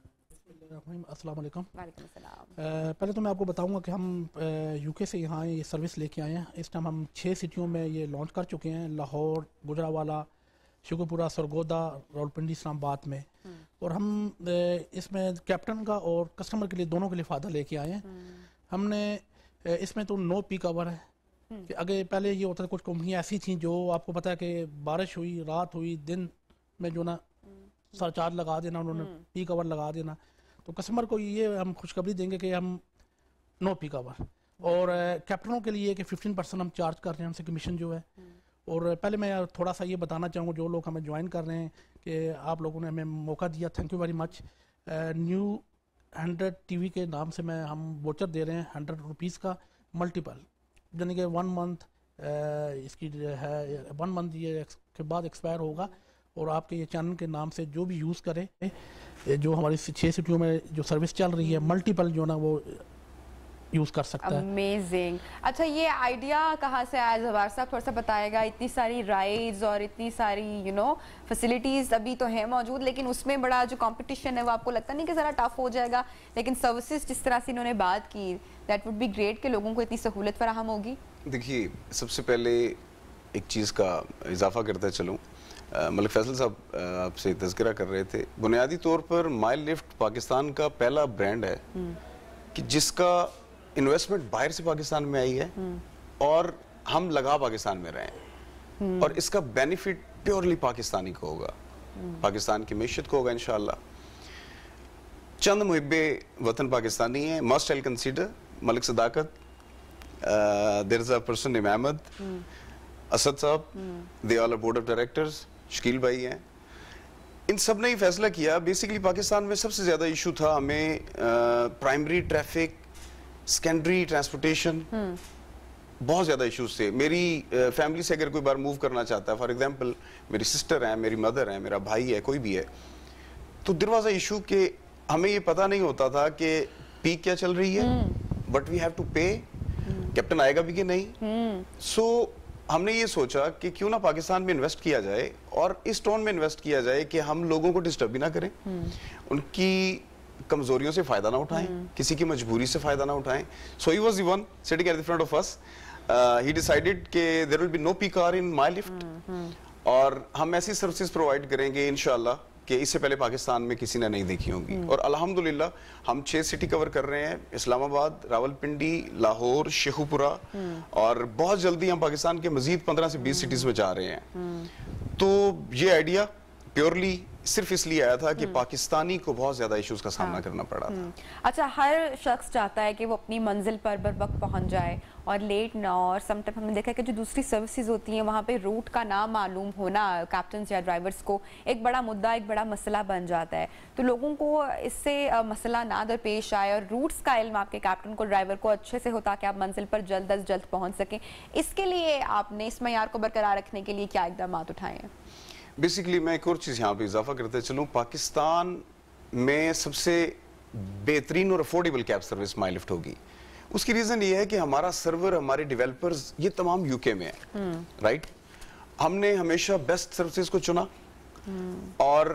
السلام علیکم۔ وعلیکم السلام۔ پہلے تو میں آپ کو بتاؤں گا کہ ہم یو کے سے یہاں یہ سروس لے کے آئے ہیں، اس ٹائم ہم 6 سٹیوں میں یہ لانچ کر چکے ہیں، لاہور، گجرانوالہ، شکرپورہ، سرگودا، راولپنڈی، اسلام آباد میں، اور ہم اس میں کیپٹن کا اور کسٹمر کے لیے دونوں کے لیے فائدہ لے کے آئے ہیں۔ ہم نے اس میں تو نو پیک آور ہے، کہ اگر پہلے یہ ہوتا ہے کچھ کمپنیاں ایسی تھیں جو آپ کو پتا ہے کہ بارش ہوئی، رات ہوئی، دن میں جو نا سرچارج لگا دینا، انہوں نے پیک آور لگا دینا، تو کسٹمر کو یہ ہم خوشخبری دیں گے کہ ہم نو پیک آور، اور کیپٹنوں کے لیے کہ 15% ہم چارج کر رہے ہیں، ہم سے کمیشن جو ہے۔ اور پہلے میں تھوڑا سا یہ بتانا چاہوں گا جو لوگ ہمیں جوائن کر رہے ہیں کہ آپ لوگوں نے ہمیں موقع دیا، thank you very much. Neo 100 T V کے نام سے ہم ووچر دے رہے ہیں 100 روپیز کا ملٹیپل، یعنی کہ 1 منتھ اس کی ہے، 1 منتھ یہ کے بعد ایکسپائر ہوگا، اور آپ کے یہ چینل کے نام سے جو بھی یوز کرے، جو ہماری 6 سٹیوں میں جو سروس چل رہی ہے، ملٹیپل جو نا وہ यूज कर सकता है। अमेजिंग। अच्छा, ये आइडिया कहाँ से आया जवाहर साहब, थोड़ा सा बताएगा? इतनी सारी राइड्स और इतनी सारी फैसिलिटीज अभी तो है मौजूद, लेकिन उसमें बड़ा जो कंपटीशन है वो आपको लगता नहीं कि ज़रा टफ हो जाएगा? लेकिन सर्विसेज जिस तरह से इन्होंने बात की, दैट वुड बी ग्रेट कि लोगों को इतनी सहूलत फराहम होगी। देखिए, सबसे पहले एक चीज़ का इजाफा करते चलूँ, मलिक फैसल साहब आपसे तज़किरा कर रहे थे, बुनियादी तौर पर माई लिफ्ट पाकिस्तान का पहला ब्रांड है कि जिसका इन्वेस्टमेंट बाहर से पाकिस्तान में आई है और हम लगा पाकिस्तान में रहे हैं, और इसका बेनिफिट प्योरली पाकिस्तानी को होगा, पाकिस्तान की मैशत को होगा इंशाअल्लाह। चंद मुहिब्बे वतन पाकिस्तानी हैं, must I consider Malik Sadaqat, there is a person name Ahmed, Asad sahab, they all are board of directors, Shakeel भाई हैं। इन सब ने ही फैसला किया, बेसिकली पाकिस्तान में सबसे ज़्यादा इशू था हमें प्राइमरी ट्रैफिक, सेकेंडरी ट्रांसपोर्टेशन, बहुत ज़्यादा इश्यूज थे। मेरी फैमिली से अगर कोई बार मूव करना चाहता है, फॉर एग्जांपल मेरी सिस्टर है, मेरी मदर है, मेरा भाई है, कोई भी है, तो देयर वाज अ इशू कि हमें ये पता नहीं होता था कि पीक क्या चल रही है, but we have to pay, captain आएगा भी कि नहीं। सो हमने ये सोचा कि क्यों ना पाकिस्तान में इन्वेस्ट किया जाए, और इस टोन में इन्वेस्ट किया जाए कि हम लोगों को डिस्टर्ब भी ना करें, उनकी कमजोरियों से फायदा ना उठाएं, किसी की मजबूरी से फायदा ना उठाएं। So he was the one sitting at the front of us, he decided कि there will be no peak hour in my lift, और हम ऐसी सर्विसेज प्रोवाइड करेंगे इंशाल्लाह कि इससे पहले पाकिस्तान में किसी ने नहीं देखी होंगी। और अल्हम्दुलिल्लाह हम 6 सिटी कवर कर रहे हैं, इस्लामाबाद, रावलपिंडी, लाहौर, शेखुपुरा, और बहुत जल्दी हम पाकिस्तान के मजीद 15 से 20 सिटीज में जा रहे हैं। तो ये आइडिया प्योरली सिर्फ इसलिए आया था कि पाकिस्तानी को बहुत ज्यादा इश्यूज का सामना करना पड़ा था। अच्छा, हर शख्स चाहता है कि वो अपनी मंजिल पर बर वक्त पहुंच जाए और लेट ना हो, और समटाइम हमने देखा है कि जो दूसरी सर्विसेज होती हैं वहाँ पे रूट का ना मालूम होना कैप्टन या ड्राइवर्स को एक बड़ा मुद्दा, एक बड़ा मसला बन जाता है। तो लोगों को इससे मसला ना दरपेश आए और रूट्स का इल्म आपके कैप्टन को, ड्राइवर को अच्छे से हो, ताकि आप मंजिल पर जल्द अज जल्द पहुँच सकें। इसके लिए आपने इस मयार को बरकरार रखने के लिए क्या इकदाम उठाए हैं? बेसिकली मैं एक और चीज़ यहाँ पे इजाफा करते चलूँ, पाकिस्तान में सबसे बेहतरीन और affordable cab service My Lift होगी। उसकी रीज़न ये है कि हमारा सर्वर, हमारे डेवलपर्स ये तमाम यूके में है, राइट। हमने हमेशा बेस्ट सर्विसेज को चुना, और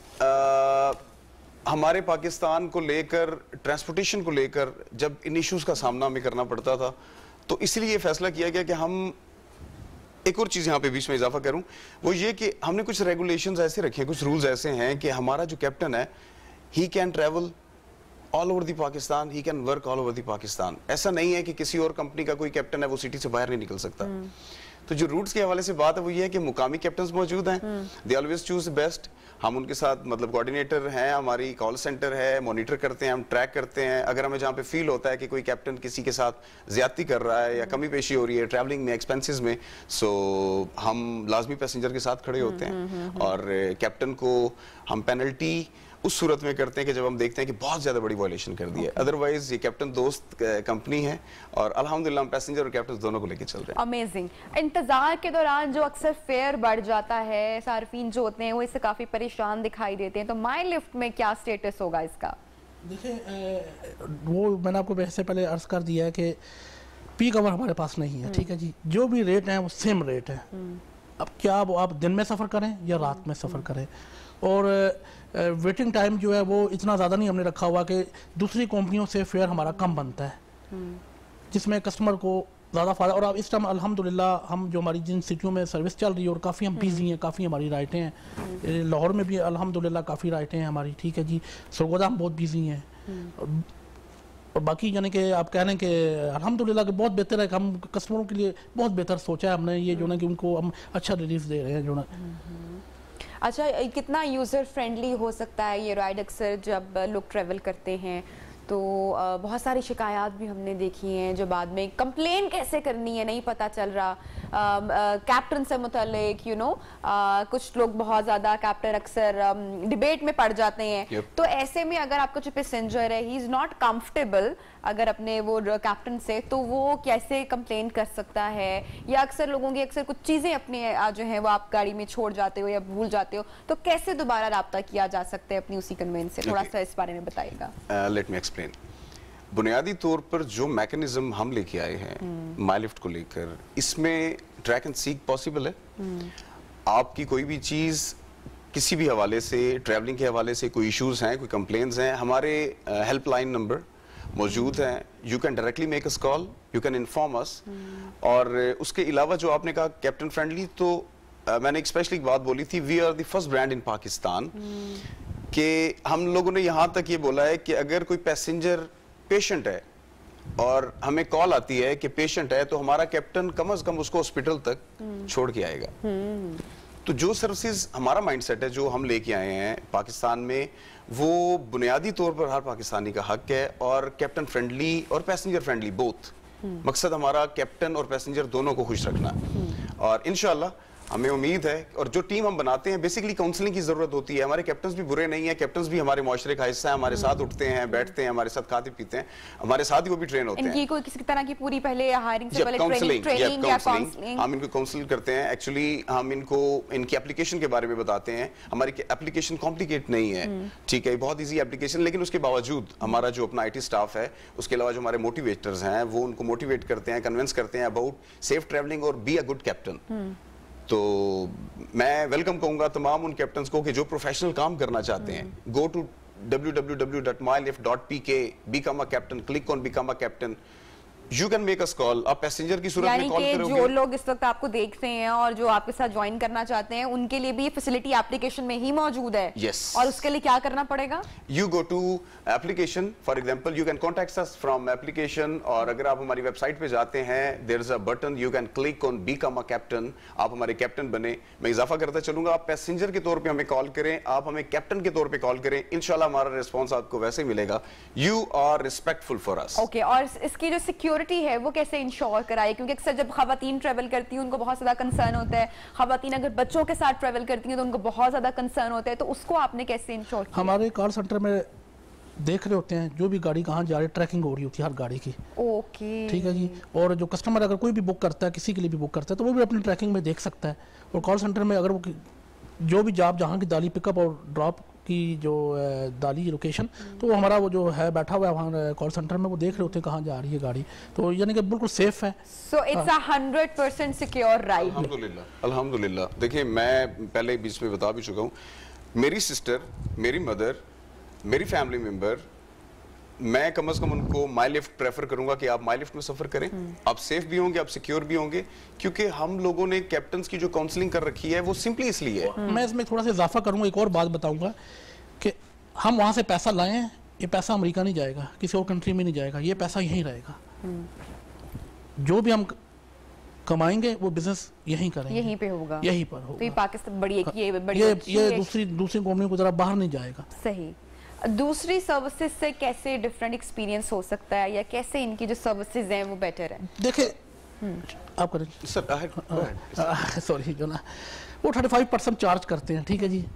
हमारे पाकिस्तान को लेकर, ट्रांसपोर्टेशन को लेकर जब इन इश्यूज़ का सामना हमें करना पड़ता था, तो इसलिए ये फैसला किया गया कि हम एक और चीज यहाँ पे बीच में इजाफा करूं, वो ये कि हमने कुछ रेगुलेशंस ऐसे रखे हैं, कुछ रूल्स ऐसे हैं कि हमारा जो कैप्टन है, he can travel all over the Pakistan, he can work all over the Pakistan. ऐसा नहीं है कि किसी और कंपनी का कोई कैप्टन है वो सिटी से बाहर नहीं निकल सकता। तो जो रूट्स के हवाले से बात है वो ये है कि मुकामी कैप्टन्स मौजूद हैं, दे ऑलवेज चूज बेस्ट। हम उनके साथ मतलब कोऑर्डिनेटर हैं, हमारी कॉल सेंटर है, मॉनिटर करते हैं, हम ट्रैक करते हैं। अगर हमें जहाँ पे फील होता है कि कोई कैप्टन किसी के साथ ज्यादती कर रहा है या कमी पेशी हो रही है ट्रैवलिंग में, एक्सपेंसेस में, सो हम लाजमी पैसेंजर के साथ खड़े होते हैं, और कैप्टन को हम पेनल्टी उस सूरत में करते हैं कि जब हम देखते हैं कि बहुत ज्यादा बड़ी वायलेशन कर दी है। अदरवाइज ये कैप्टन दोस्त कंपनी है, और अल्हम्दुलिल्लाह हम पैसेंजर और कैप्टन दोनों को लेके चल रहे हैं। अमेजिंग। इंतजार के दौरान जो अक्सर फेयर बढ़ जाता है, सार्फिन जो होते हैं वो इससे काफी परेशान दिखाई देते हैं, तो माई लिफ्ट में क्या स्टेटस होगा इसका? देखिए, वो मैंने आपको वैसे पहले अर्ज कर दिया है कि पीक आवर हमारे पास नहीं है, ठीक है जी। जो भी रेट है वो सेम रेट है। अब क्या वो आप दिन में सफ़र करें या रात में सफ़र करें, और वेटिंग टाइम जो है वो इतना ज़्यादा नहीं हमने रखा हुआ कि दूसरी कंपनियों से फेयर हमारा कम बनता है, जिसमें कस्टमर को ज़्यादा फायदा। और अब इस टाइम अल्हम्दुलिल्लाह हम जो हमारी जिन सिटियों में सर्विस चल रही है, और काफ़ी हम बिजी हैं, काफ़ी हमारी राइटें हैं। लाहौर में भी अल्हम्दुलिल्लाह काफ़ी राइटें हैं हमारी, ठीक है जी। सरगोदा हम बहुत बिजी हैं, और बाकी यानी कि आप कह रहे हैं कि अल्हम्दुलिल्लाह कि बहुत बेहतर है कि हम कस्टमरों के लिए बहुत बेहतर सोचा है हमने, ये जो है कि उनको हम अच्छा रिलीफ दे रहे हैं जो ना। अच्छा, कितना यूज़र फ्रेंडली हो सकता है ये राइड? अक्सर जब लोग ट्रैवल करते हैं तो बहुत सारी शिकायत भी हमने देखी हैं, जो बाद में कंप्लेन कैसे करनी है नहीं पता चल रहा कैप्टन से मुतालिक, कुछ लोग बहुत ज़्यादा कैप्टन अक्सर डिबेट में पड़ जाते हैं। तो ऐसे में अगर आपका जो पैसेंजर है, ही इज़ नॉट कंफर्टेबल अगर अपने वो कैप्टन से, तो वो कैसे कंप्लेन कर सकता है? या अक्सर लोगों की कुछ चीज़ें अपने जो है वो आप गाड़ी में छोड़ जाते हो या भूल जाते हो, तो कैसे दोबारा रब्ता किया जा सकता है अपनी उसी कन्वेंस से? थोड़ा सा इस बारे में बताइएगा। Let me explain. बुनियादी तौर पर जो मैकेनिज्म हम लेके आए हैं माई लिफ्ट को लेकर, इसमें ट्रैक एंड सीक पॉसिबल है। आपकी कोई भी चीज किसी भी हवाले से, ट्रैवलिंग के हवाले से कोई इश्यूज हैं, कोई कंप्लेंट्स हैं, हमारे हेल्पलाइन नंबर मौजूद हैं। You can directly make us call, you can inform us. और उसके अलावा जो आपने कहा कैप्टन फ्रेंडली, तो मैंने एक स्पेशली बात बोली थी, we are the first brand in Pakistan, कि हम लोगों ने यहाँ तक ये बोला है कि अगर कोई पैसेंजर पेशेंट है और हमें कॉल आती है कि पेशेंट है, तो हमारा कैप्टन कम से कम उसको हॉस्पिटल तक छोड़ के आएगा। तो जो सर्विसेज हमारा माइंडसेट है, जो हम लेके आए हैं पाकिस्तान में, वो बुनियादी तौर पर हर पाकिस्तानी का हक है। और कैप्टन फ्रेंडली और पैसेंजर फ्रेंडली बोथ, मकसद हमारा कैप्टन और पैसेंजर दोनों को खुश रखना। और इंशाल्लाह हमें उम्मीद है, और जो टीम हम बनाते हैं, बेसिकली काउंसलिंग की जरूरत होती है। हमारे कैप्टन्स भी बुरे नहीं है, कैप्टन्स भी हमारे मुआशरे का हिस्सा है, हमारे साथ उठते हैं, बैठते हैं, हमारे साथ खाते पीते हैं, हमारे साथ ही वो भी ट्रेन होते हैं। इनकी कोई किसी तरह की पूरी पहले हायरिंग से पहले काउंसलिंग, काउंसलिंग हम इनको काउंसिल करते हैं। एक्चुअली हम इनको इनकी एप्लीकेशन के बारे में बताते हैं। हमारी एप्लीकेशन कॉम्प्लिकेट नहीं है, ठीक है, बहुत ईजी एप्लीकेशन, लेकिन उसके बावजूद हमारा जो अपना IT स्टाफ है, उसके अलावा जो हमारे मोटिवेटर्स हैं, वो उनको मोटिवेट करते हैं, कन्विंस करते हैं अबाउट सेफ ट्रैवलिंग और बी अ गुड कैप्टन। तो मैं वेलकम कहूंगा तमाम उन कैप्टन्स को कि जो प्रोफेशनल काम करना चाहते हैं। Go to www.mylift.pk, become a captain, click on become a captain, you can make us call. आप पैसेंजर की सूरत में कॉल करोगे। जो लोग इस वक्त आपको देख रहे हैं और जो आपके साथ ज्वाइन करना चाहते हैं, उनके लिए भी ये फैसिलिटी एप्लीकेशन में ही मौजूद है। Yes. और उसके लिए क्या करना पड़ेगा? You go to application, for example you can contact us from application, और अगर आप हमारी वेबसाइट पे जाते हैं, there is a button, you can click on become a captain, आप हमारे कैप्टन बने। मैं इजाफा करता चलूंगा, आप पैसेंजर के तौर पे हमें कॉल करें, आप हमें कैप्टन के तौर पे कॉल करें, इंशाल्लाह हमारा रिस्पॉन्स आपको वैसे ही मिलेगा। You are respectful for us. Okay, और इसकी जो सिक्योरिटी है वो कैसे इंश्योर कराए? क्योंकि अक्सर जब खवातीन ट्रेवल करती हैं उनको बहुत ज्यादा कंसर्न होता है, खवातीन अगर बच्चों के साथ ट्रेवल करती हैं तो उनको बहुत ज्यादा कंसर्न होता है, तो उसको आपने कैसे इंश्योर किया? हमारे कॉल सेंटर में देख रहे होते हैं जो भी गाड़ी कहाँ जा रही है, ट्रैकिंग हो रही होती है हर गाड़ी की। ओके, ठीक है जी। और जो कस्टमर अगर कोई भी बुक करता है, किसी के लिए भी बुक करता है, तो वो भी अपनी ट्रैकिंग में देख सकता है। और कॉल सेंटर में अगर वो जो भी आप जहाँ की दाली पिकअप और ड्रॉप की जो दाली लोकेशन, तो हमारा वो जो है बैठा हुआ है वहाँ कॉल सेंटर में, वो देख रहे होते हैं कहाँ जा रही है गाड़ी, तो यानी कि बिल्कुल सेफ है। So it's 100% secure ride. अल्हम्दुलिल्लाह। देखिए, मैं पहले बीच में बता भी चुका हूँ, मेरी सिस्टर, मेरी मदर, मेरी फैमिली मेंबर, मैं कम से कम उनको माई लिफ्ट प्रेफर करूंगा कि आप माई लिफ्ट में सफर करें। आप सेफ भी होंगे, आप सिक्योर भी होंगे, क्योंकि हम लोगों ने कैप्टन्स की जो काउंसलिंग कर रखी है वो सिंपली इसलिए है। मैं इसमें थोड़ा सा इजाफा करूंगा, एक और बात बताऊंगा कि हम वहाँ से पैसा लाएं, ये पैसा अमेरिका नहीं जाएगा, किसी और कंट्री में नहीं जाएगा, ये पैसा यहीं रहेगा। जो भी हम कमाएंगे वो बिजनेस यहीं करेंगे, यहीं पे होगा, यहीं पर होगा। तो ये पाकिस्तान बड़ी ये दूसरी कंपनी को जरा बाहर नहीं जाएगा। सही। दूसरी सर्विसेज से कैसे डिफरेंट एक्सपीरियंस हो सकता है, या कैसे इनकी जो सर्विसेज हैं वो बेटर है? देखिए, आप करें सर, सॉरी, जो ना वो 35% चार्ज करते हैं, ठीक है जी,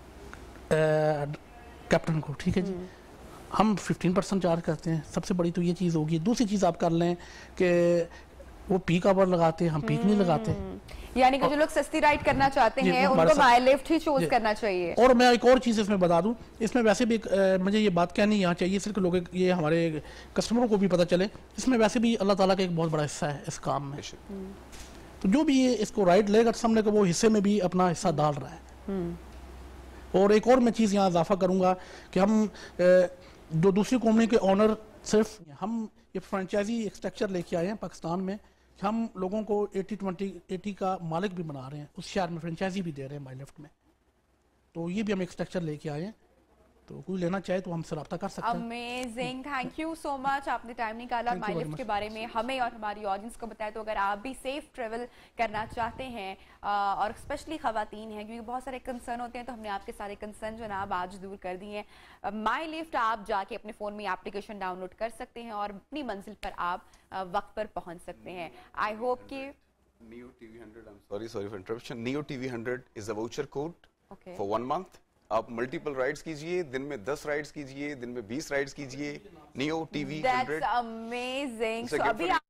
कैप्टन को, ठीक है जी। हम 15% चार्ज करते हैं। सबसे बड़ी तो ये चीज़ होगी। दूसरी चीज़ आप कर लें कि वो पीक आवर लगाते हैं, हम पीक नहीं लगाते। यानी कि जो लोग सस्ती राइड करना चाहते हैं उनको माई लिफ्ट ही चूज करना चाहिए। और मैं एक और चीज़ इसमें बता दूं, इसमें वैसे भी मुझे ये बात कहनी यहाँ चाहिए, सिर्फ लोग ये हमारे कस्टमरों को भी पता चले, इसमें वैसे भी अल्लाह ताला का एक बहुत बड़ा हिस्सा है इस काम में। तो जो भी ये इसको राइड लेगा सामने को, वो हिस्से में भी अपना हिस्सा डाल रहा है। और एक और मैं चीज़ यहाँ इजाफा करूँगा कि हम जो दूसरी कंपनी के ऑनर, सिर्फ हम ये फ्रेंचाइजी एक स्ट्रक्चर लेके आए हैं पाकिस्तान में, हम लोगों को 80-20-80 का मालिक भी बना रहे हैं, उस शहर में फ्रेंचाइजी भी दे रहे हैं माई लिफ्ट में। तो ये भी हम एक स्ट्रक्चर लेके आए हैं, तो कोई लेना चाहे तो हमसे रब्ता कर सकते हैं। Amazing, thank you so much, आपने टाइम निकाला माई लिफ्ट के बारे में हमें और हमारी ऑडियंस को बताया। तो अगर आप भी सेफ ट्रेवल करना चाहते हैं और स्पेशली खवातीन हैं, क्योंकि बहुत सारे कंसर्न होते हैं, तो हमने आपके सारे कंसर्न जो ना आज दूर कर दिए हैं। माई लिफ्ट आप जाके अपने फ़ोन में एप्लीकेशन डाउनलोड कर सकते हैं और अपनी मंजिल पर आप वक्त पर पहुंच सकते हैं। आई होप कि Neo TV 100, I'm sorry for interruption. Neo TV 100 is a voucher code Okay. for 1 month. आप मल्टीपल राइड्स कीजिए, दिन में 10 राइड्स कीजिए, दिन में 20 राइड्स कीजिए। Neo TV 100. That's amazing. It's a So gift अभी for